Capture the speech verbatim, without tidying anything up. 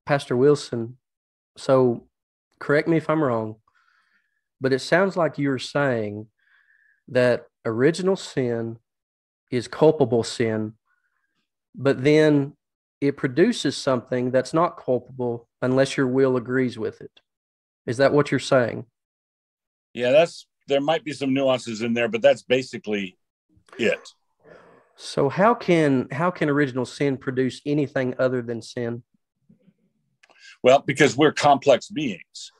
Pastor Wilson, so correct me if I'm wrong, but it sounds like you're saying that original sin is culpable sin, but then it produces something that's not culpable unless your will agrees with it. Is that what you're saying? Yeah, that's there might be some nuances in there, but that's basically it. So how can how can original sin produce anything other than sin? Well, because we're complex beings.